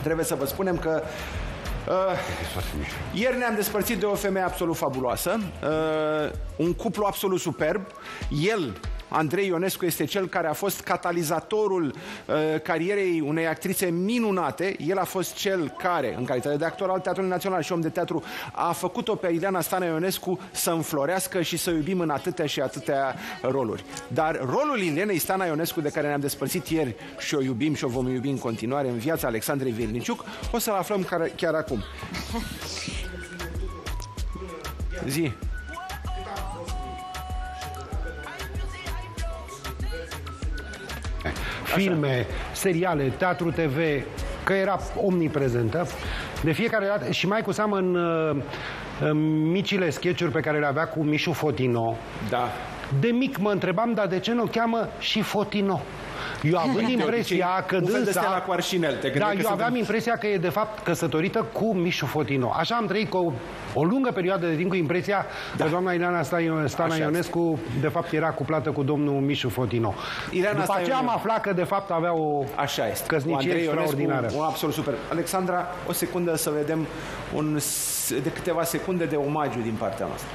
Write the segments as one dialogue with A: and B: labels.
A: trebuie să vă spunem că ieri ne-am despărțit de o femeie absolut fabuloasă, un cuplu absolut superb. El, Andrei Ionescu, este cel care a fost catalizatorul carierei unei actrițe minunate. El a fost cel care, în calitate de actor al Teatrului Național și om de teatru, a făcut-o pe Ileana Stana Ionescu să înflorească și să iubim în atâtea și atâtea roluri. Dar rolul Ilenei Stana Ionescu, de care ne-am despărțit ieri și o iubim și o vom iubi în continuare în viața Alexandrei Vilniciuc, o să-l aflăm chiar acum. Zi.
B: Filme, seriale, teatru TV, că era omniprezentă. De fiecare dată, și mai cu seamă în micile sketch-uri pe care le avea cu Mișu Fotino.
A: Da.
B: De mic mă întrebam, dar de ce nu o cheamă și Fotino? Eu având impresia că dânsa... Da, eu aveam impresia că e de fapt căsătorită cu Mișu Fotino. Așa am trăit cu o lungă perioadă de timp cu impresia că doamna Ileana Stana Ionescu de fapt era cuplată cu domnul Mișu Fotino. După aceea am aflat că de fapt avea o căsnicie extraordinară.
A: Absolut super. Alexandra, o secundă să vedem de câteva secunde de omagiu din partea noastră.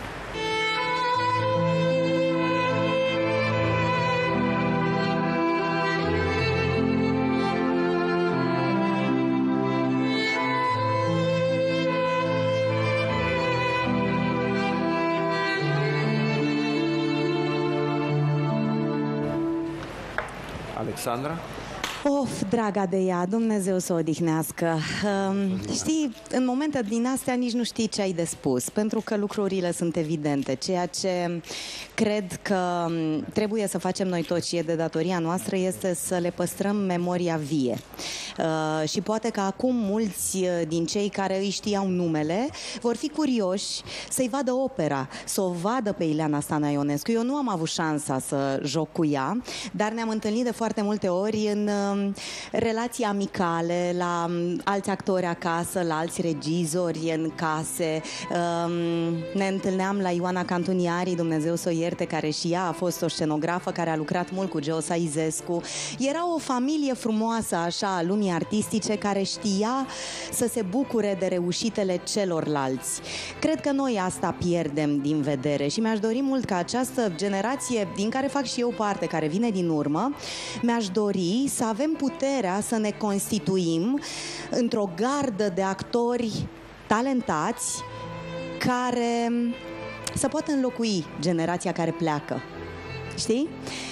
A: Alexandra?
C: Of, draga de ea, Dumnezeu să o odihnească. Știi, în momente din astea nici nu știi ce ai de spus, pentru că lucrurile sunt evidente. Ceea ce cred că trebuie să facem noi toți și e de datoria noastră este să le păstrăm memoria vie. Și poate că acum mulți din cei care îi știau numele vor fi curioși să-i vadă opera, să o vadă pe Ileana Stana Ionescu. Eu nu am avut șansa să joc cu ea, dar ne-am întâlnit de foarte multe ori în relații amicale, la alți actori acasă, la alți regizori în case. Ne întâlneam la Ioana Cantuniari, Dumnezeu să o ierte, care și ea a fost o scenografă care a lucrat mult cu Geo Saizescu. Era o familie frumoasă așa a lumii artistice care știa să se bucure de reușitele celorlalți. Cred că noi asta pierdem din vedere și mi-aș dori mult ca această generație, din care fac și eu parte, care vine din urmă, mi-aș dori să avem puterea să ne constituim într-o gardă de actori talentați care să poată înlocui generația care pleacă. Știi?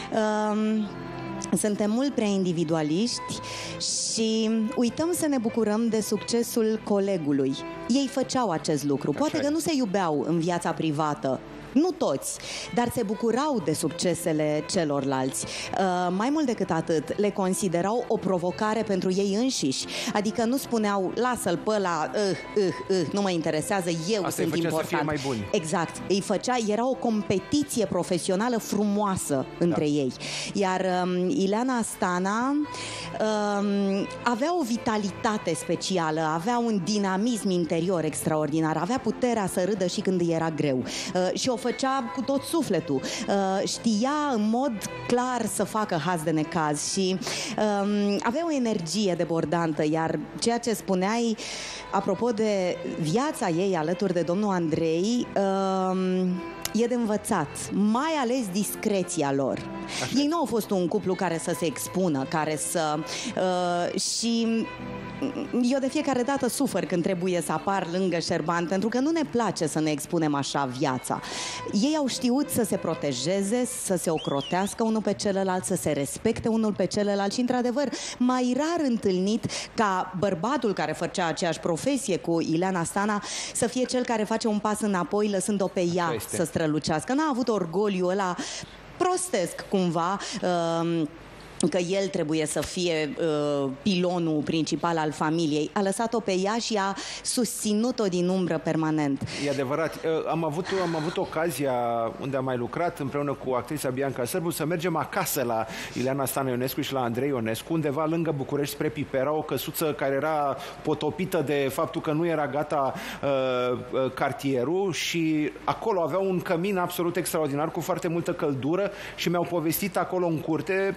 C: Suntem mult prea individualiști și uităm să ne bucurăm de succesul colegului. Ei făceau acest lucru. Poate că nu se iubeau în viața privată, nu toți, dar se bucurau de succesele celorlalți. Mai mult decât atât, le considerau o provocare pentru ei înșiși. Adică nu spuneau, lasă-l pe ăla, nu mă interesează, eu
A: asta
C: sunt important.
A: Să fie mai buni.
C: Exact. Îi făcea, era o competiție profesională frumoasă între ei. Iar Ileana Stana avea o vitalitate specială, avea un dinamism interior extraordinar, avea puterea să râdă și când îi era greu. Și o făcea cu tot sufletul. Știa în mod clar să facă haz de necaz și avea o energie debordantă, iar ceea ce spuneai apropo de viața ei alături de domnul Andrei e de învățat, mai ales discreția lor. Ei nu au fost un cuplu care să se expună, care să... și eu de fiecare dată sufăr când trebuie să apar lângă Șerban, pentru că nu ne place să ne expunem așa viața. Ei au știut să se protejeze, să se ocrotească unul pe celălalt, să se respecte unul pe celălalt și, într-adevăr, mai rar întâlnit ca bărbatul care făcea aceeași profesie cu Ileana Stana să fie cel care face un pas înapoi, lăsând-o pe ea să strălucească. N-a avut orgoliul ăla prostesc cumva, că el trebuie să fie pilonul principal al familiei. A lăsat-o pe ea și a susținut-o din umbră permanent.
A: E adevărat. Am avut ocazia, unde am mai lucrat împreună cu actrița Bianca Sârbu, să mergem acasă la Ileana Stana Ionescu și la Andrei Ionescu, undeva lângă București, spre Pipera, o căsuță care era potopită de faptul că nu era gata cartierul, și acolo avea un cămin absolut extraordinar cu foarte multă căldură și mi-au povestit acolo în curte, n-au fost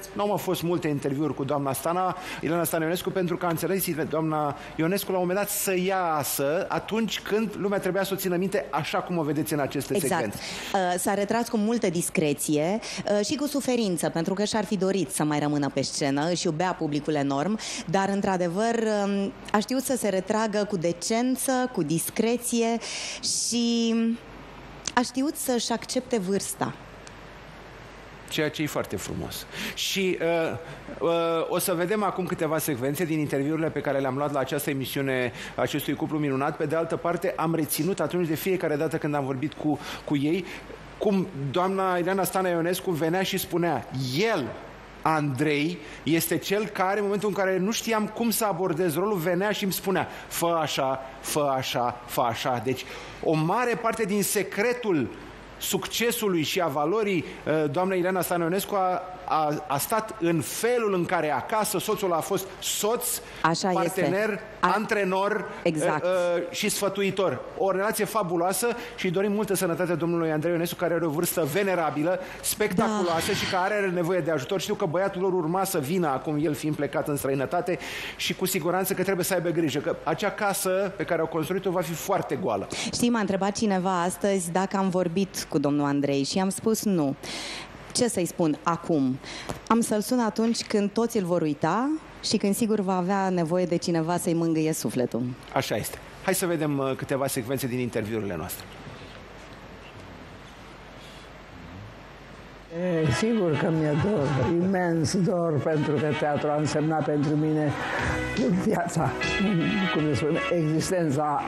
A: fost multe interviuri cu doamna Ileana Stana Ionescu, pentru că a înțeles doamna Ionescu la un moment dat să iasă atunci când lumea trebuia să o țină minte așa cum o vedeți în aceste secvențe.
C: S-a retras cu multă discreție și cu suferință, pentru că și-ar fi dorit să mai rămână pe scenă, își iubea publicul enorm, dar într-adevăr a știut să se retragă cu decență, cu discreție și a știut să-și accepte vârsta.
A: Ceea ce e foarte frumos. Și o să vedem acum câteva secvențe din interviurile pe care le-am luat la această emisiune, acestui cuplu minunat. Pe de altă parte, am reținut atunci, de fiecare dată când am vorbit cu ei, cum doamna Ileana Stana Ionescu venea și spunea: el, Andrei, este cel care, în momentul în care nu știam cum să abordez rolul, venea și îmi spunea: fă așa, fă așa, fă așa. Deci o mare parte din secretul succesului și a valorii doamnei Ileana Stana Ionescu a stat în felul în care acasă soțul a fost soț, partener, antrenor, exact, și sfătuitor. O relație fabuloasă și dorim multă sănătate domnului Andrei Ionescu, care are o vârstă venerabilă, spectaculoasă, și care are nevoie de ajutor. Știu că băiatul lor urma să vină acum, el fiind plecat în străinătate, și cu siguranță că trebuie să aibă grijă, că acea casă pe care au construit-o va fi foarte goală.
C: Știi, m-a întrebat cineva astăzi dacă am vorbit cu domnul Andrei și am spus nu. Ce să-i spun acum? Am să-l sun atunci când toți îl vor uita și când sigur va avea nevoie de cineva să-i mângâie sufletul.
A: Așa este. Hai să vedem câteva secvențe din interviurile noastre.
D: Sigur că mi-e dor, imens dor, pentru că teatru a însemnat pentru mine viața, cum se spune, existența.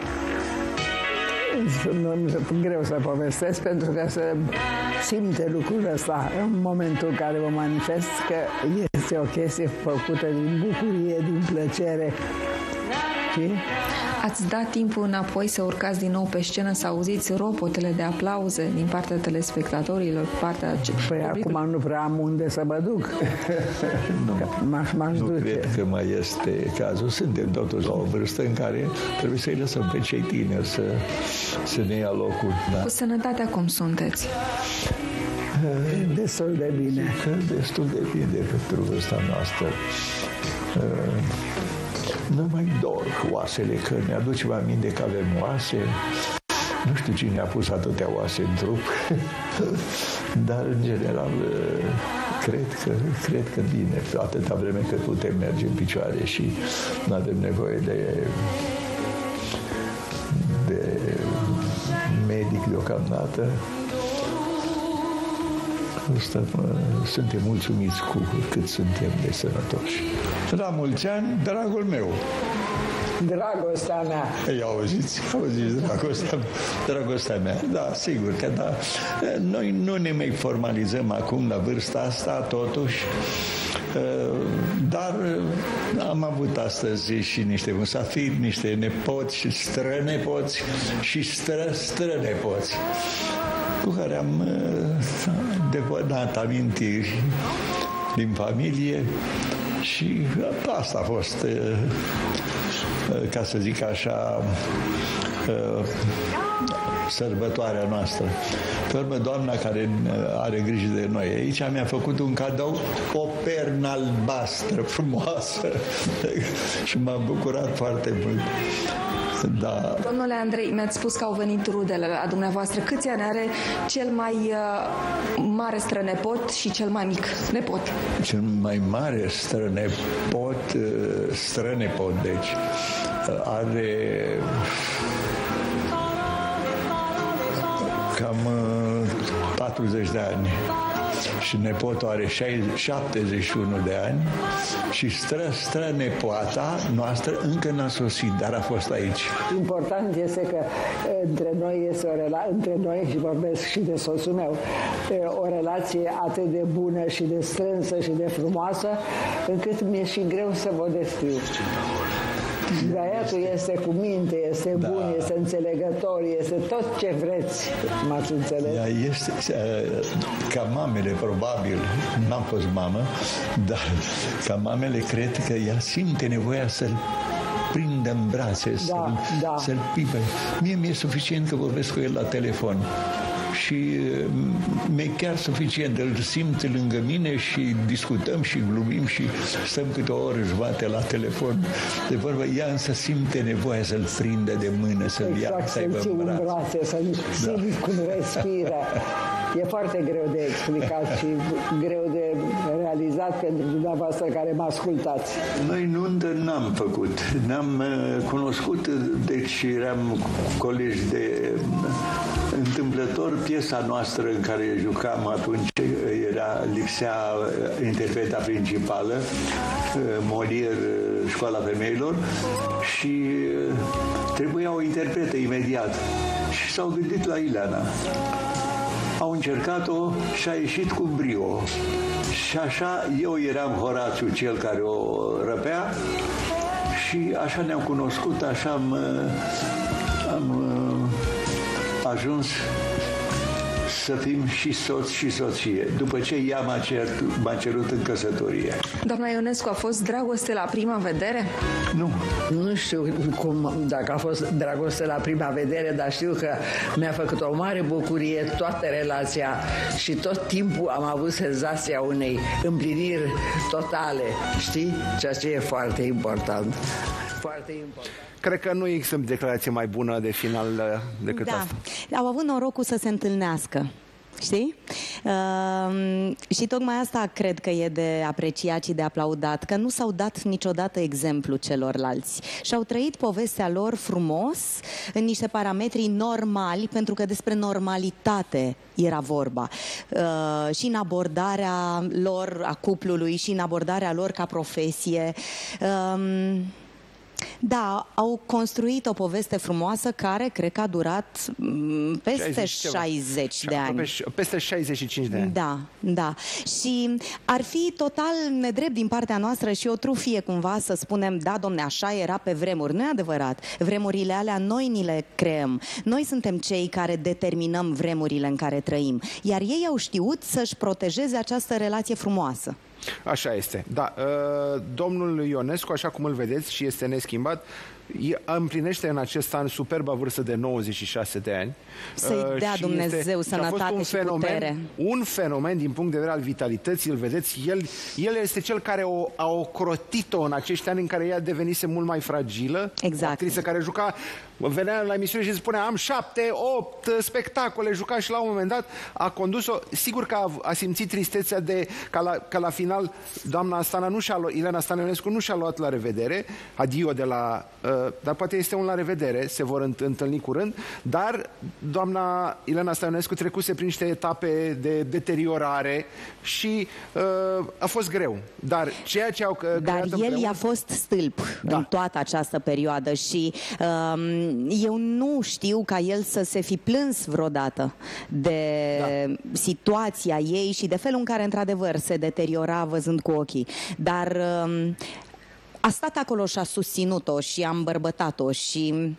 D: Nu greu să povestesc, pentru că se simte lucrul ăsta în momentul în care mă manifest, că este o chestie făcută din bucurie, din plăcere. Știi?
E: Ați dat timpul înapoi să urcați din nou pe scenă, să auziți ropotele de aplauze din partea telespectatorilor, partea...
D: Păi acum nu prea am unde să mă duc.
F: Nu cred că mai este cazul. Suntem totuși la o vârstă în care trebuie să-i lăsăm pe cei tineri să ne ia locul. Da?
E: Cu sănătatea cum sunteți?
D: Destul de bine.
F: Destul de bine pentru vârsta noastră. Nu mai dor oasele, că ne aducem aminte că avem oase. Nu știu cine a pus atâtea oase în trup, dar în general cred că bine, atâta vreme cât putem merge în picioare și nu avem nevoie de medic deocamdată. Suntem mulțumiți cu cât suntem de sănătoși. La mulți ani, dragul meu.
D: Dragostea mea.
F: Ei, auziți, dragostea mea. Da, sigur că da. Noi nu ne mai formalizăm acum la vârsta asta, totuși. Dar am avut astăzi și niște musafiri, niște nepoți și strănepoți și strănepoți, cu care am depănat amintiri din familie și asta a fost, ca să zic așa, sărbătoarea noastră. Pe urmă, doamna care are grijă de noi aici mi-a făcut un cadou, o pernă albastră frumoasă și m-am bucurat foarte mult. Da.
E: Domnule Andrei, mi-ați spus că au venit rudele la dumneavoastră. Câți ani are cel mai mare strănepot și cel mai mic nepot?
F: Cel mai mare strănepot, deci, are cam 40 de ani. Și nepotul are 71 de ani și strănepoata noastră încă n-a sosit, dar a fost aici.
D: Important este că între noi este între noi, și vorbesc și de soțul meu, o relație atât de bună și de strânsă și de frumoasă, încât mi-e și greu să vă descriu. Băiatul este cu minte, este bun, este înțelegător, este tot ce vreți, m-ați înțeles?
F: Ea este, ca mamele, probabil, n-am fost mamă, dar ca mamele cred că ea simte nevoia să-l prindă în brațe, să-l pipe. Mie mi-e suficient că vorbesc cu el la telefon și mi-e chiar suficient. Îl simt lângă mine și discutăm și glumim și stăm câte o oră jumate la telefon. De vorbă, ea însă simte nevoia să-l prindă de mână, să-l ia, să-i
D: ții în brațe, să-l simți cum respiră. E foarte greu de explicat și greu de realizat pentru dumneavoastră care mă ascultați.
F: Noi nuntă n-am făcut. Ne-am cunoscut, deci eram colegi de întâmplător. Piesa noastră în care jucam atunci lipsea interpreta principală, Molière, Școala Femeilor, și trebuia o interpretă imediat. Și s-au gândit la Ileana. Au încercat-o și a ieșit cu brio. Și așa eu eram Horațiu, cel care o răpea, și așa ne-am cunoscut, așa am ajuns să fim și soț și soție, după ce ea m-a cerut în căsătorie.
E: Doamna Ionescu, a fost dragoste la prima vedere?
F: Nu.
D: Nu știu dacă a fost dragoste la prima vedere, dar știu că mi-a făcut o mare bucurie toată relația și tot timpul am avut senzația unei împliniri totale, știi? Ceea ce e foarte important. Foarte important.
A: Cred că nu există declarație mai bună de final decât asta.
C: Au avut norocul să se întâlnească. Știi? Și tocmai asta cred că e de apreciat și de aplaudat, că nu s-au dat niciodată exemplu celorlalți și au trăit povestea lor frumos, în niște parametri normali, pentru că despre normalitate era vorba. Și în abordarea lor a cuplului, și în abordarea lor ca profesie. Da, au construit o poveste frumoasă care cred că a durat peste 60 de ani.
A: Peste 65 de ani.
C: Da, da. Și ar fi total nedrept din partea noastră și o trufie cumva să spunem, da, domne, așa era pe vremuri. Nu e adevărat. Vremurile alea noi ni le creăm. Noi suntem cei care determinăm vremurile în care trăim. Iar ei au știut să-și protejeze această relație frumoasă.
A: Așa este. Da, domnul Ionescu, așa cum îl vedeți și este neschimbat, împlinește în acest an superba vârstă de 96 de ani.
C: Să-i dea Dumnezeu sănătate și putere.
A: Un fenomen din punct de vedere al vitalității, îl vedeți, el este cel care a ocrotit-o în acești ani în care ea devenise mult mai fragilă.
C: Exact.
A: O actriță care juca, venea la emisiune și spunea, am 7, 8 spectacole, juca, și la un moment dat a condus-o. Sigur că a simțit tristețea de că la final doamna Stana Ileana Stana Ionescu nu și-a luat la revedere, adio de la... dar poate este un la revedere, se vor întâlni curând, dar doamna Ileana Stana Ionescu trecuse prin niște etape de deteriorare și a fost greu. Dar ceea ce au
C: Dar el i-a fost stâlp în toată această perioadă și eu nu știu ca el să se fi plâns vreodată de situația ei și de felul în care într-adevăr se deteriora văzând cu ochii. Dar a stat acolo și a susținut-o și a îmbărbătat-o și...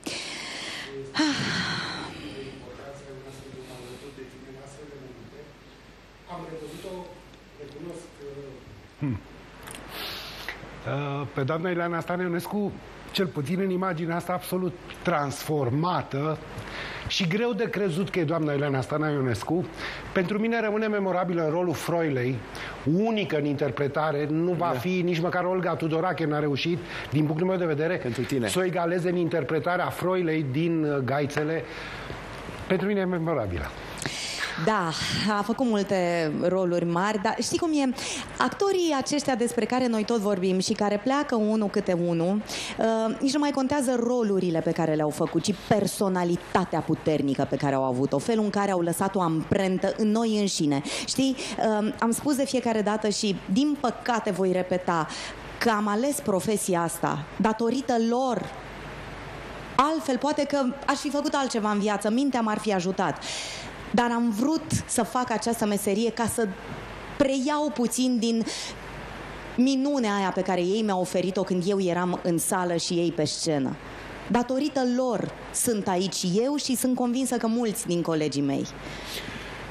B: Pe doamna Ileana Stana Ionescu, cel puțin în imaginea asta absolut transformată și greu de crezut că e doamna Ileana Stana Ionescu, pentru mine rămâne memorabilă rolul Froilei, unică în interpretare, nu va fi nici măcar Olga Tudorache n-a reușit, din punctul meu de vedere, să o egaleze în interpretarea Froilei din Gaițele. Pentru mine e memorabilă.
C: Da, a făcut multe roluri mari, dar știi cum e? Actorii aceștia despre care noi tot vorbim și care pleacă unul câte unul, nici nu mai contează rolurile pe care le-au făcut, ci personalitatea puternică pe care au avut-o, felul în care au lăsat o amprentă în noi înșine. Știi, am spus de fiecare dată și din păcate voi repeta că am ales profesia asta datorită lor. Altfel, poate că aș fi făcut altceva în viață, mintea m-ar fi ajutat. Dar am vrut să fac această meserie ca să preiau puțin din minunea aia pe care ei mi-au oferit-o când eu eram în sală și ei pe scenă. Datorită lor sunt aici eu și sunt convinsă că mulți din colegii mei.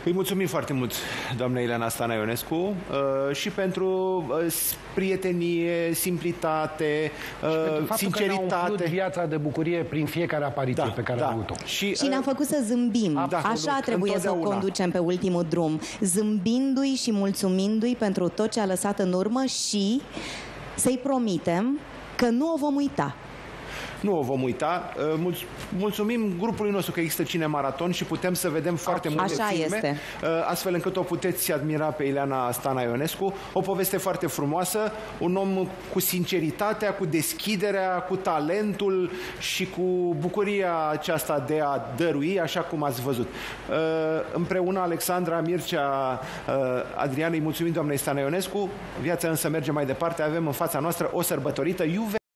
A: Îi mulțumim foarte mult, doamna Ileana Stana Ionescu, și pentru prietenie, simplitate, sinceritate.
B: Și viața de bucurie prin fiecare apariție pe care a avut-o.
C: Și ne-a făcut să zâmbim. Așa trebuie să o conducem pe ultimul drum. Zâmbindu-i și mulțumindu-i pentru tot ce a lăsat în urmă și să-i promitem că nu o vom uita.
A: Nu o vom uita. Mulțumim grupului nostru că există Cinemaraton și putem să vedem foarte multe filme, astfel încât o puteți admira pe Ileana Stana Ionescu. O poveste foarte frumoasă, un om cu sinceritatea, cu deschiderea, cu talentul și cu bucuria aceasta de a dărui, așa cum ați văzut. Împreună, Alexandra, Mircea, Adrian, îi mulțumim doamnei Stana Ionescu. Viața însă merge mai departe. Avem în fața noastră o sărbătorită.